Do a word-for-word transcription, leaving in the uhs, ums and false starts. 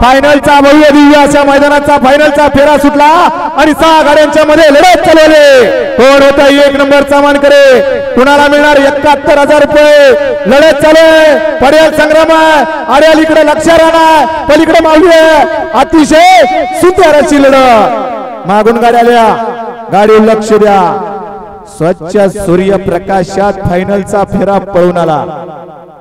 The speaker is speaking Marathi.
फायनलचा भव्य दिव्य अशा मैदानाचा फायनलचा फेरा सुटला आणि सहा गाड्यांच्या मध्ये लढत चालवले। कोण होता एक नंबरचा मानकरी, कुणाला मिळणार एकाहत्तर हजार रुपये। लढत चालू आहे, पर्याय संग्राम आहे। अरे अलीकडे लक्ष राहणार, पलीकडे माऊली आहे। अतिशय सुंदर अशी लढत, मागून गाड्या आल्या, गाडी लक्ष द्या। स्वच्छ सूर्यप्रकाशात फायनलचा फेरा पळून आला।